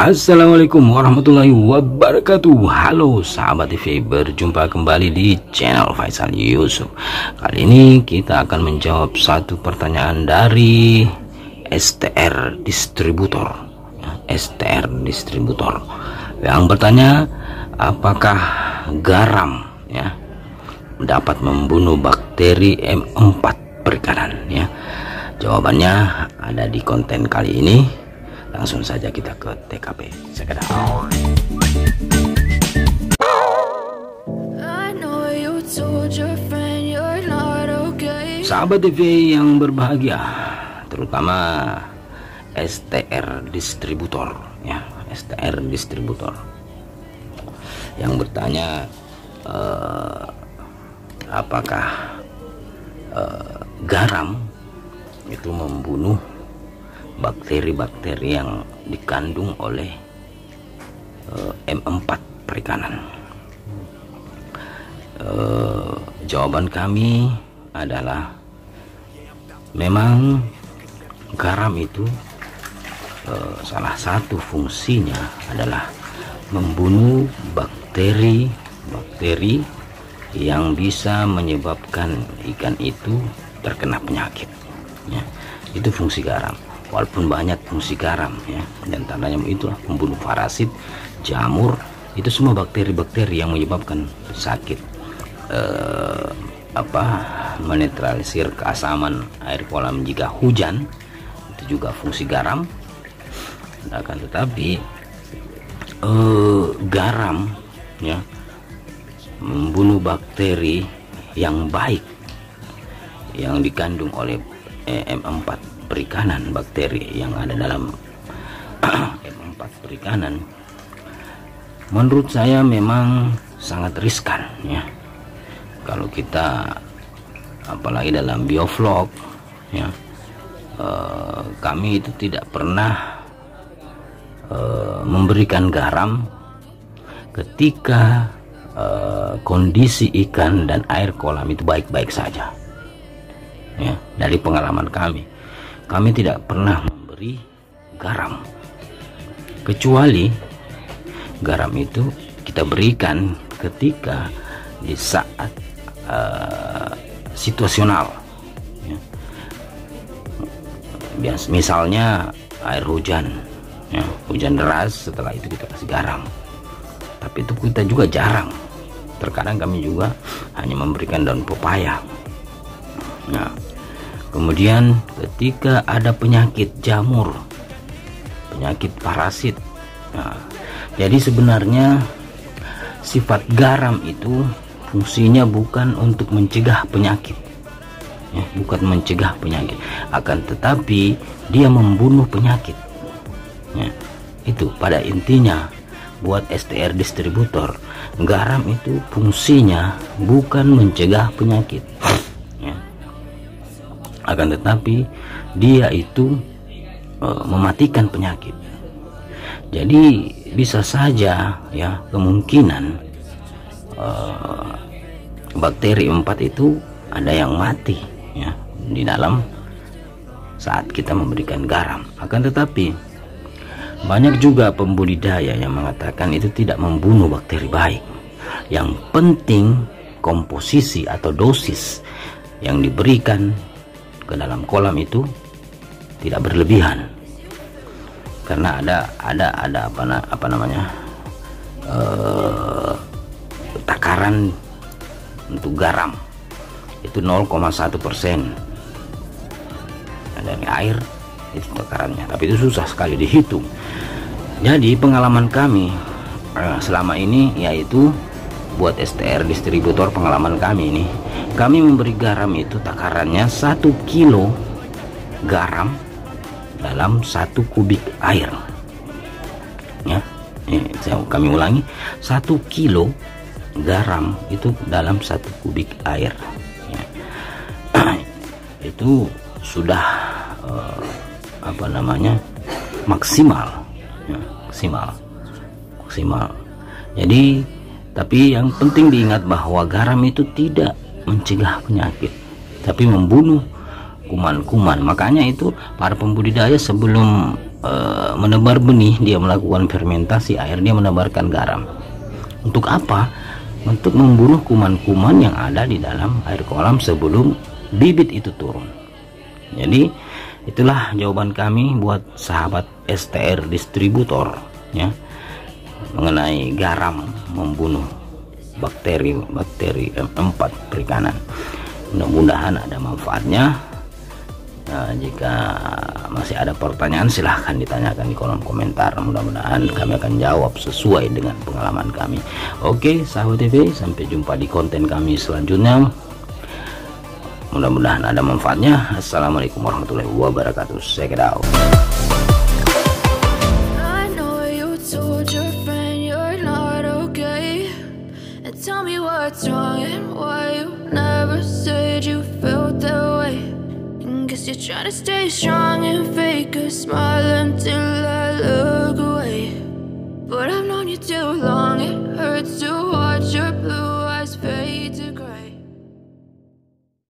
Assalamualaikum warahmatullahi wabarakatuh. Halo sahabat TV, berjumpa kembali di channel Faisal Yusuf. Kali ini kita akan menjawab satu pertanyaan dari STR Distributor. STR Distributor yang bertanya, apakah garam dapat membunuh bakteri M4 perikanan? Jawabannya ada di konten kali ini. Langsung saja kita ke TKP sekedar. Sahabat TV yang berbahagia, terutama STR Distributor, STR Distributor yang bertanya, apakah garam itu membunuh bakteri-bakteri yang dikandung oleh M4 perikanan. Jawaban kami adalah memang garam itu salah satu fungsinya adalah membunuh bakteri-bakteri yang bisa menyebabkan ikan itu terkena penyakit. Itu fungsi garam. Walaupun banyak fungsi garam, dan tandanya itulah membunuh parasit, jamur, itu semua bakteri-bakteri yang menyebabkan sakit, menetralisir keasaman air kolam jika hujan, itu juga fungsi garam. Akan tetapi garam membunuh bakteri yang baik yang dikandung oleh M4 perikanan, bakteri yang ada dalam M4 perikanan, menurut saya memang sangat riskan kalau kita, apalagi dalam biovlog kami itu tidak pernah memberikan garam ketika kondisi ikan dan air kolam itu baik-baik saja. Dari pengalaman kami tidak pernah memberi garam, kecuali garam itu kita berikan ketika di saat situasional, misalnya air hujan, hujan deras, setelah itu kita kasih garam. Tapi itu kita juga jarang, terkadang kami juga hanya memberikan daun pepaya. Kemudian ketika ada penyakit jamur, penyakit parasit, jadi sebenarnya sifat garam itu fungsinya bukan untuk mencegah penyakit, bukan mencegah penyakit, akan tetapi dia membunuh penyakit. Itu pada intinya buat STR Distributor, garam itu fungsinya bukan mencegah penyakit, akan tetapi dia itu mematikan penyakit. Jadi bisa saja kemungkinan bakteri 4 itu ada yang mati di dalam saat kita memberikan garam. Akan tetapi banyak juga pembudidaya yang mengatakan itu tidak membunuh bakteri baik. Yang penting komposisi atau dosis yang diberikan ke dalam kolam itu tidak berlebihan, karena ada takaran untuk garam itu 0,1% dari air, itu takarannya, tapi itu susah sekali dihitung. Jadi pengalaman kami selama ini, yaitu buat STR Distributor, pengalaman kami ini, kami memberi garam itu takarannya 1 kilo garam dalam 1 kubik air. Kami ulangi, 1 kilo garam itu dalam 1 kubik air. Itu sudah maksimal. Jadi tapi yang penting diingat bahwa garam itu tidak mencegah penyakit, tapi membunuh kuman-kuman. Makanya itu para pembudidaya sebelum menebar benih, dia melakukan fermentasi air, dia menebarkan garam. Untuk apa? Untuk membunuh kuman-kuman yang ada di dalam air kolam sebelum bibit itu turun. Jadi itulah jawaban kami buat sahabat STR distributor ya, mengenai garam membunuh bakteri M4 perikanan. Mudah-mudahan ada manfaatnya. Nah, jika masih ada pertanyaan silahkan ditanyakan di kolom komentar. Mudah-mudahan kami akan jawab sesuai dengan pengalaman kami. Oke sahabat TV, sampai jumpa di konten kami selanjutnya. Mudah-mudahan ada manfaatnya. Assalamualaikum warahmatullahi wabarakatuh. Check it out. I know you told your friend you're not okay, and tell me what's wrong and why you never said you felt that way. Guess you're trying to stay strong and fake a smile until I look away. But I've known you too long, it hurts to